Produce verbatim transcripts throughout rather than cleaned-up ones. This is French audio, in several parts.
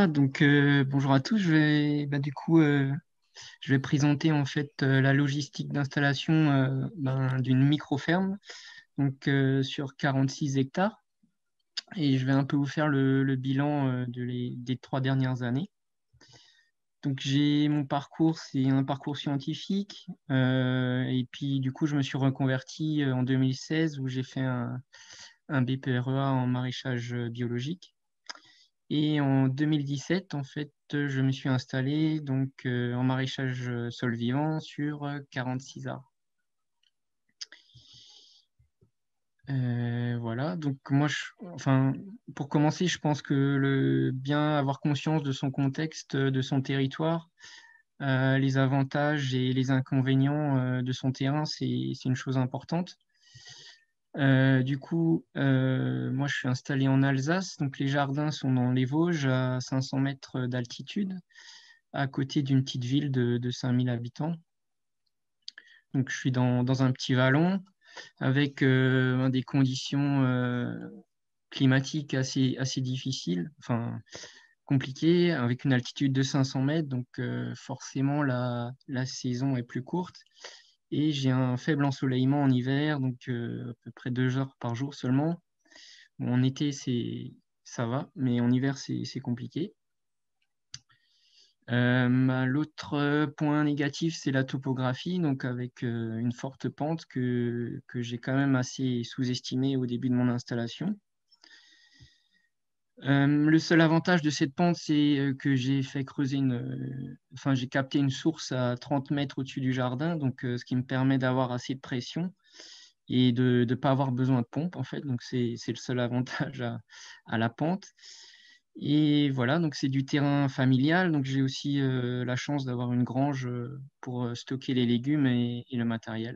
Voilà, donc euh, bonjour à tous. Je vais, bah, du coup, euh, je vais présenter en fait euh, la logistique d'installation euh, ben, d'une micro-ferme donc, euh, sur quarante-six hectares. Et je vais un peu vous faire le, le bilan euh, de les, des trois dernières années. Donc j'ai mon parcours, c'est un parcours scientifique. Euh, et puis du coup, je me suis reconverti euh, en deux mille seize où j'ai fait un, un B P R E A en maraîchage euh, biologique. Et en deux mille dix-sept, en fait, je me suis installé donc euh, en maraîchage euh, sol vivant sur euh, quarante-six arbres. Euh, voilà, donc moi, je, enfin, pour commencer, je pense que le bien avoir conscience de son contexte, de son territoire, euh, les avantages et les inconvénients euh, de son terrain, c'est, c'est une chose importante. Euh, du coup, euh, moi, je suis installé en Alsace, donc les jardins sont dans les Vosges à cinq cents mètres d'altitude, à côté d'une petite ville de, de cinq mille habitants. Donc, je suis dans, dans un petit vallon avec euh, des conditions euh, climatiques assez, assez difficiles, enfin compliquées, avec une altitude de cinq cents mètres. Donc, euh, forcément, la, la saison est plus courte. Et j'ai un faible ensoleillement en hiver, donc euh, à peu près deux heures par jour seulement. Bon, en été, c'est, ça va, mais en hiver, c'est c'est compliqué. Euh, l'autre point négatif, c'est la topographie, donc avec euh, une forte pente que, que j'ai quand même assez sous-estimée au début de mon installation. Euh, le seul avantage de cette pente, c'est euh, que j'ai fait creuser une, euh, enfin, j'ai capté une source à trente mètres au-dessus du jardin, donc euh, ce qui me permet d'avoir assez de pression et de ne pas avoir besoin de pompe, en fait. Donc, c'est, c'est le seul avantage à, à la pente. Et voilà, donc c'est du terrain familial. Donc, j'ai aussi euh, la chance d'avoir une grange euh, pour euh, stocker les légumes et, et le matériel.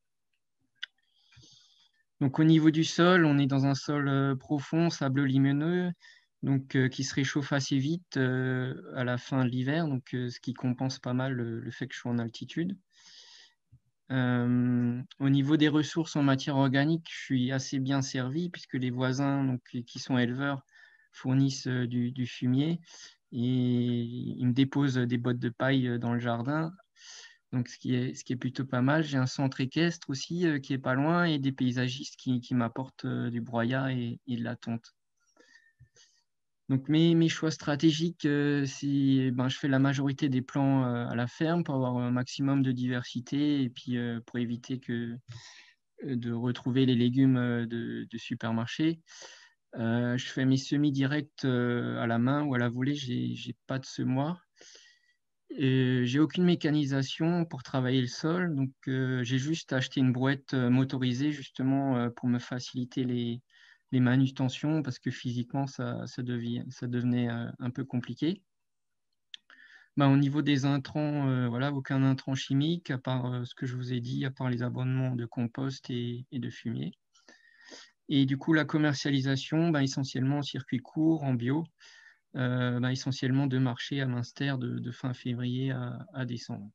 Donc, au niveau du sol, on est dans un sol euh, profond, sableux limoneux, donc euh, qui se réchauffe assez vite euh, à la fin de l'hiver, donc euh, ce qui compense pas mal le, le fait que je sois en altitude. Euh, au niveau des ressources en matière organique, je suis assez bien servi puisque les voisins donc, qui sont éleveurs fournissent euh, du, du fumier et ils me déposent des bottes de paille euh, dans le jardin. Donc, ce qui est, ce qui est plutôt pas mal. J'ai un centre équestre aussi euh, qui est pas loin et des paysagistes qui, qui m'apportent euh, du broyat et, et de la tonte. Donc mes, mes choix stratégiques, euh, c'est ben, je fais la majorité des plants euh, à la ferme pour avoir un maximum de diversité et puis euh, pour éviter que, euh, de retrouver les légumes euh, de, de supermarché. Euh, je fais mes semis directs euh, à la main ou à la volée, j'ai, j'ai pas de semoir. Et j'ai aucune mécanisation pour travailler le sol, donc euh, j'ai juste acheté une brouette euh, motorisée justement euh, pour me faciliter les, les manutentions parce que physiquement ça, ça, devient, ça devenait euh, un peu compliqué. Ben, au niveau des intrants, euh, voilà, aucun intrant chimique à part euh, ce que je vous ai dit, à part les abonnements de compost et, et de fumier. Et du coup, la commercialisation, ben, essentiellement en circuit court, en bio, euh, ben, essentiellement de marché à Münster de, de fin février à, à décembre.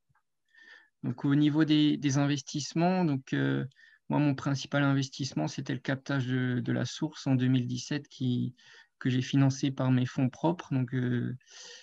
Donc, au niveau des, des investissements, donc, euh, moi, mon principal investissement, c'était le captage de, de la source en deux mille dix-sept qui, que j'ai financé par mes fonds propres. Donc, euh,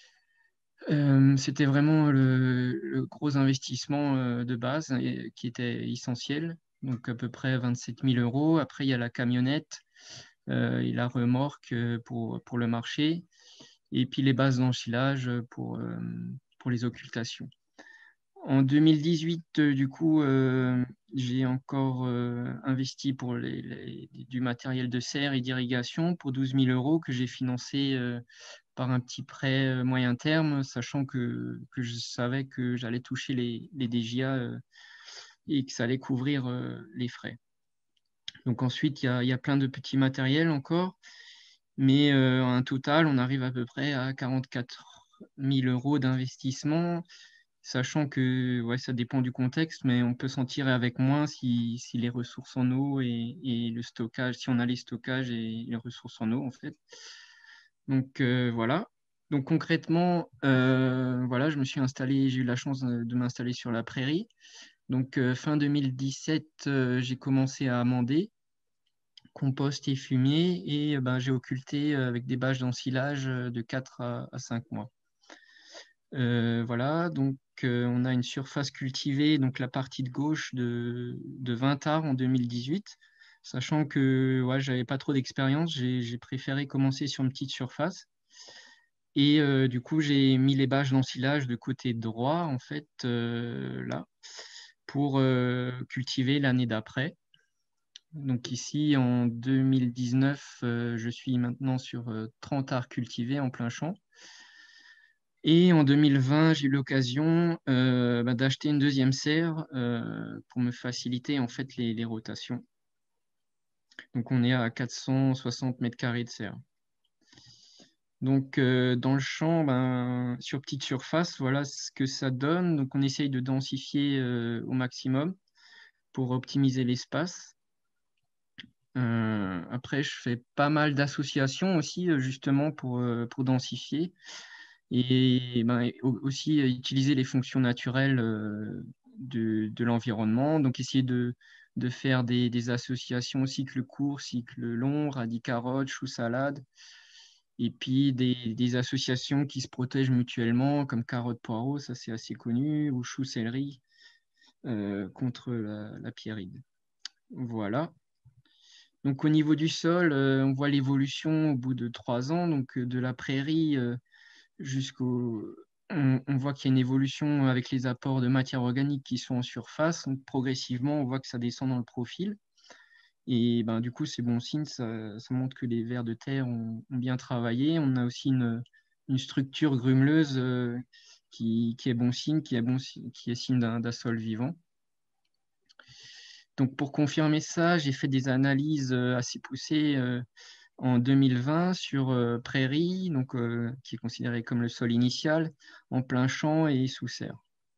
euh, c'était vraiment le, le gros investissement euh, de base et, qui était essentiel. Donc, à peu près vingt-sept mille euros. Après, il y a la camionnette euh, et la remorque euh, pour, pour le marché. Et puis, les bases d'ensilage pour, euh, pour les occultations. En deux mille dix-huit, euh, du coup, euh, j'ai encore euh, investi pour les, les- du matériel de serre et d'irrigation pour douze mille euros que j'ai financé euh, par un petit prêt euh, moyen terme, sachant que, que je savais que j'allais toucher les, les D J A euh, et que ça allait couvrir euh, les frais. Donc ensuite, il y a, il y a plein de petits matériels encore, mais euh, en total, on arrive à peu près à quarante-quatre mille euros d'investissement. Sachant que ouais, ça dépend du contexte, mais on peut s'en tirer avec moins si, si les ressources en eau et, et le stockage, si on a les stockages et les ressources en eau, en fait. Donc euh, voilà. Donc concrètement, euh, voilà, je me suis installé, j'ai eu la chance de, de m'installer sur la prairie. Donc euh, fin deux mille dix-sept, euh, j'ai commencé à amender compost et fumier, et ben, j'ai occulté avec des bâches d'ensilage de quatre à cinq mois. Euh, voilà, donc euh, on a une surface cultivée, donc la partie de gauche de, de vingt arts en deux mille dix-huit, sachant que ouais, j'avais pas trop d'expérience, j'ai préféré commencer sur une petite surface. Et euh, du coup, j'ai mis les bâches d'ensilage de côté droit, en fait, euh, là, pour euh, cultiver l'année d'après. Donc ici, en deux mille dix-neuf, euh, je suis maintenant sur euh, trente arts cultivés en plein champ. Et en deux mille vingt, j'ai eu l'occasion euh, bah, d'acheter une deuxième serre euh, pour me faciliter en fait les, les rotations. Donc on est à quatre cent soixante mètres carrés de serre. Donc euh, dans le champ, ben, sur petite surface, voilà ce que ça donne. Donc on essaye de densifier euh, au maximum pour optimiser l'espace. Euh, après, je fais pas mal d'associations aussi, euh, justement, pour, euh, pour densifier. Et ben, aussi euh, utiliser les fonctions naturelles euh, de, de l'environnement. Donc, essayer de, de faire des, des associations cycle court, cycle long, radis carotte, chou salade. Et puis des, des associations qui se protègent mutuellement, comme carotte poireau, ça c'est assez connu, ou chou céleri euh, contre la, la pierride. Voilà. Donc, au niveau du sol, euh, on voit l'évolution au bout de trois ans, donc euh, de la prairie euh, jusqu'au. On, on voit qu'il y a une évolution avec les apports de matière organique qui sont en surface. Donc, progressivement, on voit que ça descend dans le profil. Et ben, du coup, c'est bon signe, ça, ça montre que les vers de terre ont, ont bien travaillé. On a aussi une, une structure grumeleuse euh, qui, qui est bon signe, qui est, bon, qui est signe d'un d'un sol vivant. Donc, pour confirmer ça, j'ai fait des analyses euh, assez poussées euh, en deux mille vingt sur euh, prairie, donc, euh, qui est considéré comme le sol initial, en plein champ et sous serre.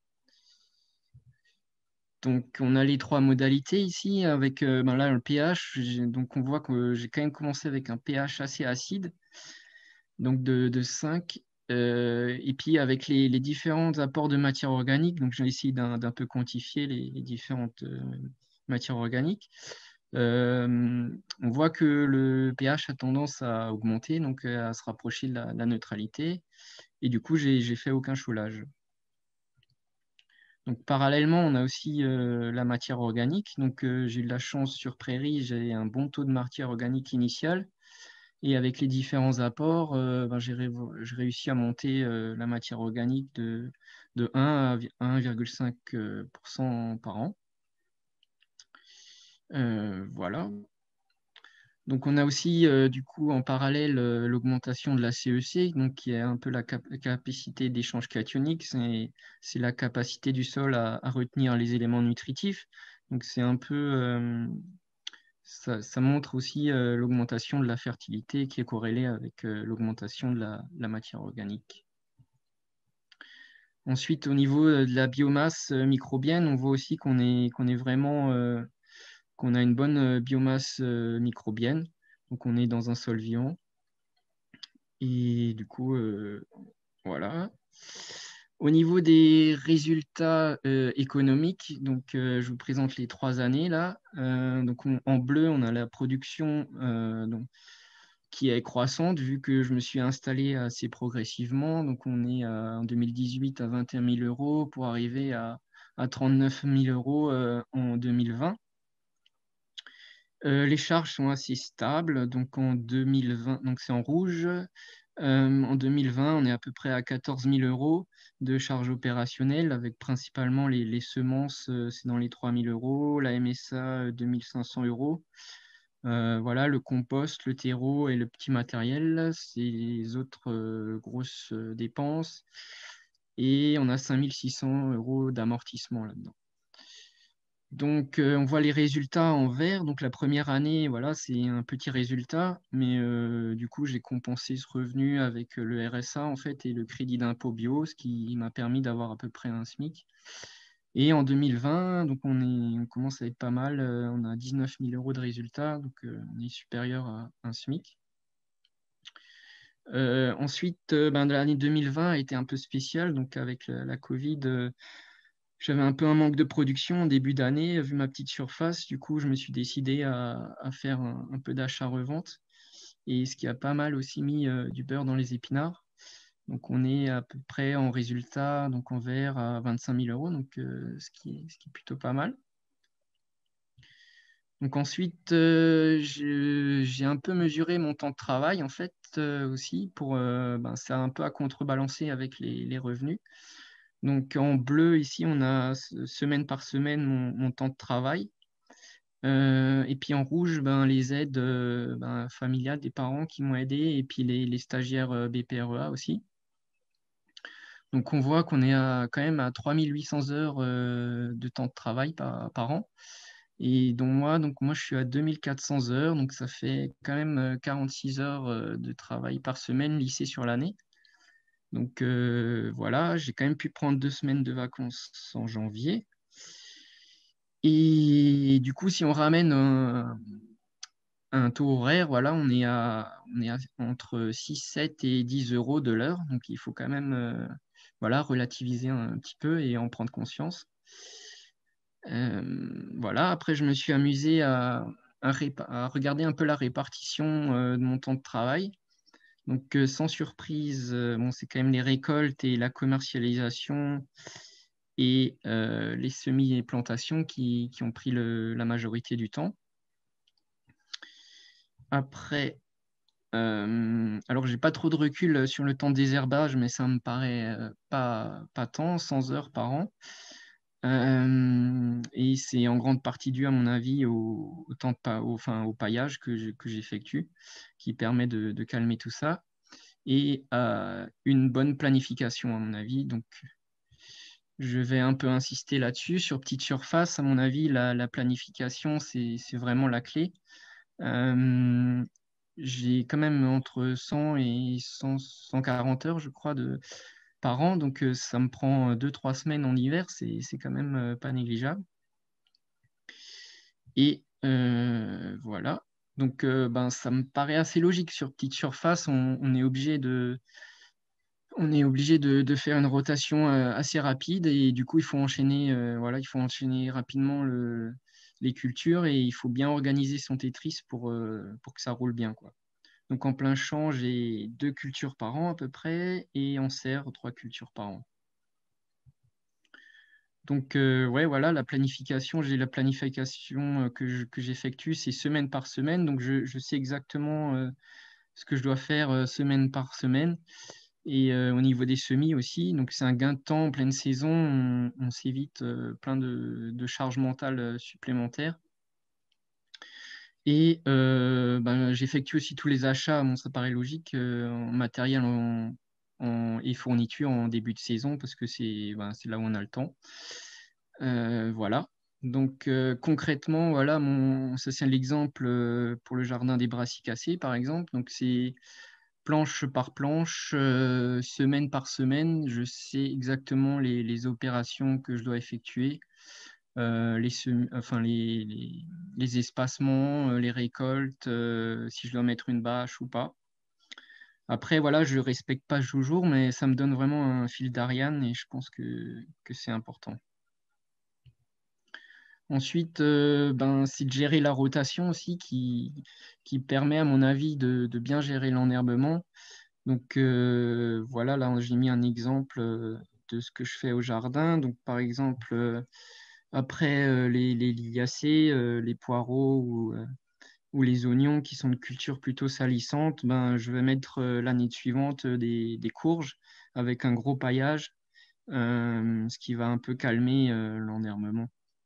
Donc, on a les trois modalités ici avec euh, ben là, le pH. Donc, on voit que j'ai quand même commencé avec un pH assez acide, donc de, de cinq. Euh, et puis, avec les, les différents apports de matière organique, donc j'ai essayé d'un peu quantifier les, les différentes euh, matières organiques. Euh, on voit que le pH a tendance à augmenter, donc euh, à se rapprocher de la, la neutralité. Et du coup, j'ai j'ai fait aucun choulage. Donc, parallèlement, on a aussi euh, la matière organique. Donc, euh, j'ai eu de la chance sur prairie, j'ai un bon taux de matière organique initiale. Et avec les différents apports, euh, ben, j'ai ré réussi à monter euh, la matière organique de, de un à un virgule cinq pour cent par an. Euh, voilà. Donc, on a aussi, euh, du coup, en parallèle, euh, l'augmentation de la C E C, donc, qui est un peu la cap capacité d'échange cationique. C'est la capacité du sol à, à, retenir les éléments nutritifs. Donc, c'est un peu... Euh, ça, ça, montre aussi euh, l'augmentation de la fertilité qui est corrélée avec euh, l'augmentation de la, la matière organique. Ensuite, au niveau de la biomasse microbienne, on voit aussi qu'on est, qu'on est vraiment... Euh, qu'on a une bonne biomasse euh, microbienne. Donc, on est dans un sol vivant. Et du coup, euh, voilà. Au niveau des résultats euh, économiques, donc, euh, je vous présente les trois années là. Euh, donc, on, en bleu, on a la production euh, donc, qui est croissante vu que je me suis installé assez progressivement. Donc, on est à, en deux mille dix-huit à vingt et un mille euros pour arriver à, à trente-neuf mille euros euh, en deux mille vingt. Euh, les charges sont assez stables, donc en deux mille vingt, donc c'est en rouge. Euh, en deux mille vingt, on est à peu près à quatorze mille euros de charges opérationnelles, avec principalement les, les semences, euh, c'est dans les trois mille euros, la M S A, deux mille cinq cents euros. Euh, voilà, le compost, le terreau et le petit matériel, c'est les autres euh, grosses euh, dépenses. Et on a cinq mille six cents euros d'amortissement là-dedans. Donc, euh, on voit les résultats en vert. Donc, la première année, voilà, c'est un petit résultat. Mais euh, du coup, j'ai compensé ce revenu avec le R S A, en fait, et le crédit d'impôt bio, ce qui m'a permis d'avoir à peu près un SMIC. Et en deux mille vingt, donc on, est, on commence à être pas mal. Euh, on a dix-neuf mille euros de résultats. Donc, euh, on est supérieur à un SMIC. Euh, ensuite, euh, ben, l'année deux mille vingt a été un peu spéciale. Donc, avec la, la Covid, euh, j'avais un peu un manque de production en début d'année, vu ma petite surface. Du coup, je me suis décidé à, à faire un, un peu d'achat-revente. Et ce qui a pas mal aussi mis euh, du beurre dans les épinards. Donc, on est à peu près en résultat, donc en vert, à vingt-cinq mille euros, donc, euh, ce qui est, ce qui est plutôt pas mal. Donc ensuite, euh, je- j'ai un peu mesuré mon temps de travail, en fait, euh, aussi, pour, euh, ben, ça a un peu à contrebalancer avec les, les revenus. Donc en bleu, ici, on a s- semaine par semaine mon, mon temps de travail. Euh, et puis en rouge, ben, les aides euh, ben, familiales des parents qui m'ont aidé, et puis les, les stagiaires euh, B P R E A aussi. Donc on voit qu'on est à, quand même à trois mille huit cents heures euh, de temps de travail par, par an. Et donc moi, donc moi, je suis à deux mille quatre cents heures, donc ça fait quand même euh, quarante-six heures euh, de travail par semaine lissé sur l'année. Donc euh, voilà, j'ai quand même pu prendre deux semaines de vacances en janvier. Et du coup, si on ramène un, un taux horaire, voilà, on est à, on est à entre six, sept et dix euros de l'heure. Donc il faut quand même euh, voilà, relativiser un petit peu et en prendre conscience. Euh, voilà, après, je me suis amusé à, à répa- à regarder un peu la répartition euh, de mon temps de travail. Donc, euh, sans surprise, euh, bon, c'est quand même les récoltes et la commercialisation et euh, les semis et plantations qui, qui ont pris le- la majorité du temps. Après, euh, alors, j'ai pas trop de recul sur le temps de désherbage, mais ça me paraît euh, pas, pas tant, cent heures par an. Euh, et c'est en grande partie dû, à mon avis, au, au temps de pa- au, enfin, au paillage que je- que j'effectue, qui permet de, de calmer tout ça, et à une bonne planification, à mon avis. Donc, je vais un peu insister là-dessus. Sur petite surface, à mon avis, la, la planification, c'est, c'est vraiment la clé. Euh, j'ai quand même entre cent et cent, cent quarante heures, je crois, de, par an. Donc, euh, ça me prend deux trois semaines en hiver. C'est, c'est quand même euh, pas négligeable. Et euh, voilà. Donc, euh, ben, ça me paraît assez logique. Sur petite surface, on, on est obligé de, on est obligé de, de faire une rotation euh, assez rapide, et du coup, il faut enchaîner, euh, voilà, il faut enchaîner rapidement le, les cultures, et il faut bien organiser son Tetris pour, euh, pour que ça roule bien, quoi. Donc, en plein champ, j'ai deux cultures par an à peu près, et en serre, trois cultures par an. Donc, euh, ouais, voilà, la planification, j'ai la planification euh, que je- que j'effectue, c'est semaine par semaine. Donc, je, je sais exactement euh, ce que je dois faire euh, semaine par semaine. Et euh, au niveau des semis aussi, donc c'est un gain de temps en pleine saison. On, on s'évite euh, plein de, de charges mentales euh, supplémentaires. Et euh, ben, j'effectue aussi tous les achats, bon, ça paraît logique, euh, en matériel en, en- et fourniture en début de saison, parce que c'est ben, c'est là où on a le temps. Euh, voilà. Donc euh, concrètement, voilà, mon, ça c'est l'exemple euh, pour le jardin des brassicacées, par exemple. Donc c'est planche par planche, euh, semaine par semaine, je sais exactement les, les opérations que je dois effectuer, euh, les, sem- enfin, les, les, les espacements, euh, les récoltes, euh, si je dois mettre une bâche ou pas. Après, voilà, je ne respecte pas toujours, mais ça me donne vraiment un fil d'Ariane, et je pense que, que c'est important. Ensuite, euh, ben, c'est de gérer la rotation aussi, qui, qui permet, à mon avis, de, de bien gérer l'enherbement. Donc euh, voilà, là j'ai mis un exemple euh, de ce que je fais au jardin. Donc par exemple, euh, après euh, les, les liliacées, euh, les poireaux ou, euh, ou les oignons qui sont de culture plutôt salissante, ben, je vais mettre euh, l'année suivante euh, des, des courges avec un gros paillage, euh, ce qui va un peu calmer euh, l'enherbement.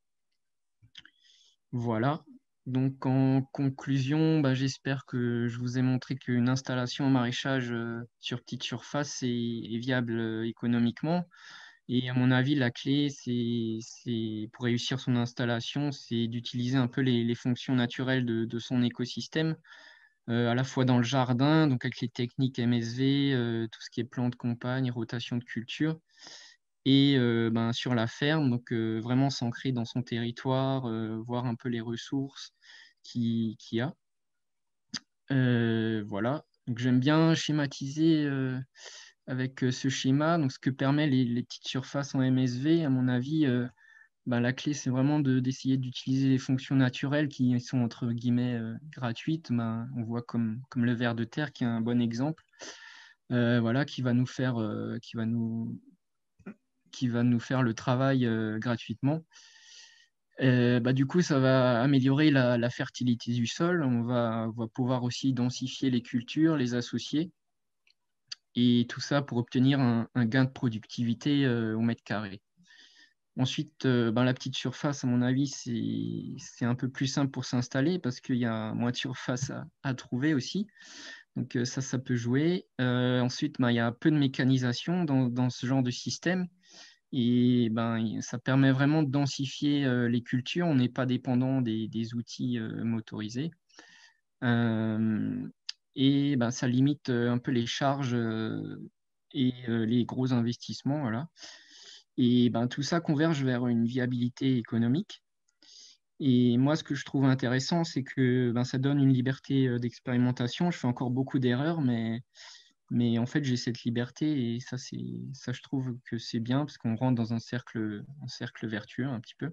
Voilà. Donc en conclusion, bah, j'espère que je vous ai montré qu'une installation en maraîchage euh, sur petite surface est, est viable euh, économiquement. Et à mon avis, la clé, c'est, c'est, pour réussir son installation, c'est d'utiliser un peu les, les fonctions naturelles de, de son écosystème, euh, à la fois dans le jardin, donc avec les techniques M S V, euh, tout ce qui est plantes compagne, rotation de culture, et euh, ben, sur la ferme, donc euh, vraiment s'ancrer dans son territoire, euh, voir un peu les ressources qui- qu'il y a. Euh, voilà. Donc j'aime bien schématiser euh, avec euh, ce schéma. Donc, ce que permet les, les petites surfaces en M S V, à mon avis, euh, bah, la clé, c'est vraiment de- d'essayer d'utiliser les fonctions naturelles qui sont entre guillemets euh, gratuites. Bah, on voit comme, comme le ver de terre qui est un bon exemple, euh, voilà, qui va nous faire, euh, qui va nous, qui va nous faire le travail euh, gratuitement. Euh, bah, du coup, ça va améliorer la, la fertilité du sol. On va, on va pouvoir aussi densifier les cultures, les associer, et tout ça pour obtenir un, un gain de productivité euh, au mètre carré. Ensuite, euh, ben, la petite surface, à mon avis, c'est c'est un peu plus simple pour s'installer parce qu'il y a moins de surface à, à trouver aussi. Donc euh, ça, ça peut jouer. Euh, ensuite, ben, il y a un peu de mécanisation dans, dans ce genre de système. Et ben, ça permet vraiment de densifier euh, les cultures. On n'est pas dépendant des, des outils euh, motorisés. Euh, et ben, ça limite euh, un peu les charges euh, et euh, les gros investissements. Voilà. Et ben, tout ça converge vers une viabilité économique. Et moi, ce que je trouve intéressant, c'est que ben, ça donne une liberté euh, d'expérimentation. Je fais encore beaucoup d'erreurs, mais, mais en fait, j'ai cette liberté et ça, c'est, ça, je trouve que c'est bien parce qu'on rentre dans un cercle, un cercle vertueux un petit peu.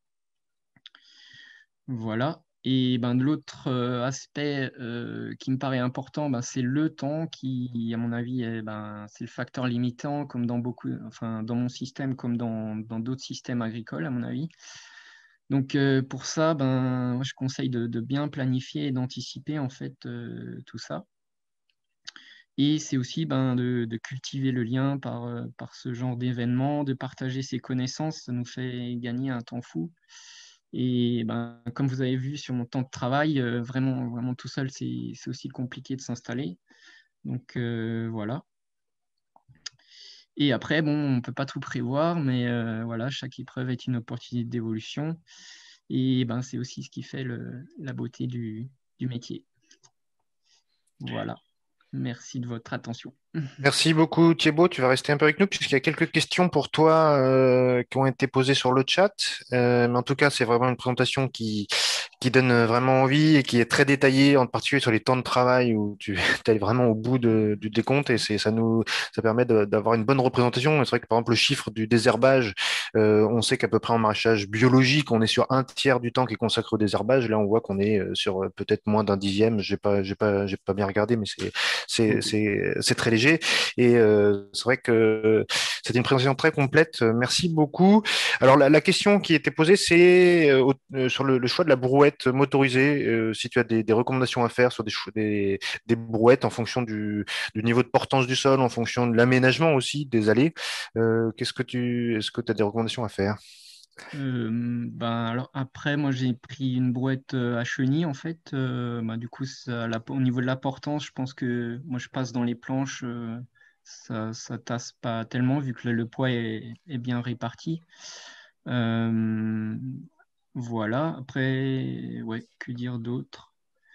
Voilà. Et ben, de l'autre euh, aspect euh, qui me paraît important, ben, c'est le temps qui, à mon avis, est, ben, c'est le facteur limitant, comme dans beaucoup, enfin, dans mon système, comme dans, dans d'autres systèmes agricoles, à mon avis. Donc euh, pour ça, ben, moi, je conseille de, de bien planifier et d'anticiper en fait euh, tout ça. Et c'est aussi ben, de, de cultiver le lien par, euh, par ce genre d'événement, de partager ses connaissances, ça nous fait gagner un temps fou. Et ben, comme vous avez vu sur mon temps de travail, euh, vraiment, vraiment tout seul, c'est c'est aussi compliqué de s'installer. Donc euh, voilà. Et après, bon, on ne peut pas tout prévoir, mais euh, voilà, chaque épreuve est une opportunité d'évolution. Et ben, c'est aussi ce qui fait le- la beauté du, du métier. Voilà. Merci de votre attention. Merci beaucoup Thibaut, tu vas rester un peu avec nous puisqu'il y a quelques questions pour toi euh, qui ont été posées sur le chat. Euh, mais en tout cas, c'est vraiment une présentation qui, qui donne vraiment envie et qui est très détaillée, en particulier sur les temps de travail où tu es vraiment au bout de- du décompte et c'est, ça nous, ça permet de- d'avoir une bonne représentation. Et c'est vrai que par exemple, le chiffre du désherbage, euh, on sait qu'à peu près en maraîchage biologique, on est sur un tiers du temps qui est consacré au désherbage. Là, on voit qu'on est euh, sur euh, peut-être moins d'un dixième. J'ai pas, j'ai pas, j'ai pas bien regardé, mais c'est, c'est, Ok. c'est, c'est très léger. Et euh, c'est vrai que c'était une présentation très complète. Euh, Merci beaucoup. Alors, la, la question qui était posée, c'est euh, au- euh, sur le, le choix de la brouette motorisée, euh, si tu as des, des recommandations à faire sur des, chou- des, des brouettes en fonction du, du niveau de portance du sol, en fonction de l'aménagement aussi des allées. Euh, qu'est-ce que tu, est-ce que tu as des recommandations à faire? Euh, ben, alors après, moi j'ai pris une brouette euh, à chenilles en fait. Euh, ben, du coup, ça, la- au niveau de la portance, je pense que moi je passe dans les planches, euh, ça, ça tasse pas tellement vu que le, le poids est, est bien réparti. Euh, voilà. Après, ouais, que dire d'autre?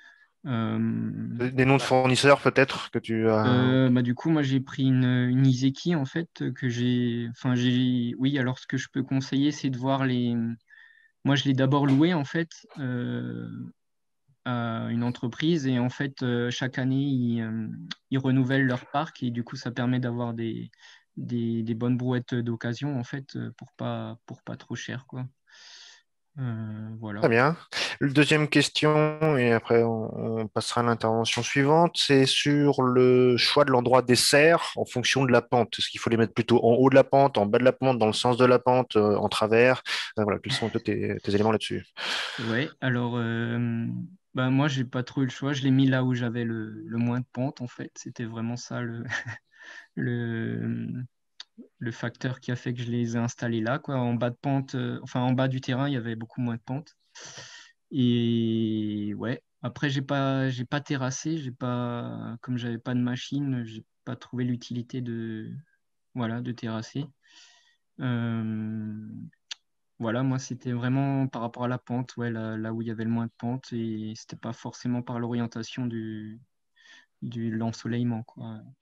Euh, Des noms de fournisseurs peut-être que tu as. Euh, bah, du coup, moi, j'ai pris une, une Izeki, en fait, que j'ai... Enfin, j'ai... Oui, alors, ce que je peux conseiller, c'est de voir les... Moi, je l'ai d'abord loué, en fait, euh, à une entreprise. Et, en fait, euh, chaque année, ils, euh, ils renouvellent leur parc. Et, du coup, ça permet d'avoir des, des, des bonnes brouettes d'occasion, en fait, euh, pour pas, pour pas trop cher, quoi. Euh, Très voilà. bien. Le deuxième question, et après on, on passera à l'intervention suivante, c'est sur le choix de l'endroit des serres en fonction de la pente. Est-ce qu'il faut les mettre plutôt en haut de la pente, en bas de la pente, dans le sens de la pente, euh, en travers? Euh, voilà, quels sont un peu tes, tes éléments là-dessus? Ouais, alors euh, bah moi j'ai pas trop eu le choix, je l'ai mis là où j'avais le, le moins de pente en fait, c'était vraiment ça le, le, le facteur qui a fait que je les ai installés là quoi. En bas de pente, euh, enfin en bas du terrain il y avait beaucoup moins de pente. Et ouais, après j'ai pas j'ai pas terrassé, j'ai pas comme j'avais pas de machine, j'ai pas trouvé l'utilité de voilà de terrasser. Euh, Voilà, moi, c'était vraiment par rapport à la pente, ouais, là, là où il y avait le moins de pente, et c'était pas forcément par l'orientation du, du l'ensoleillement, quoi.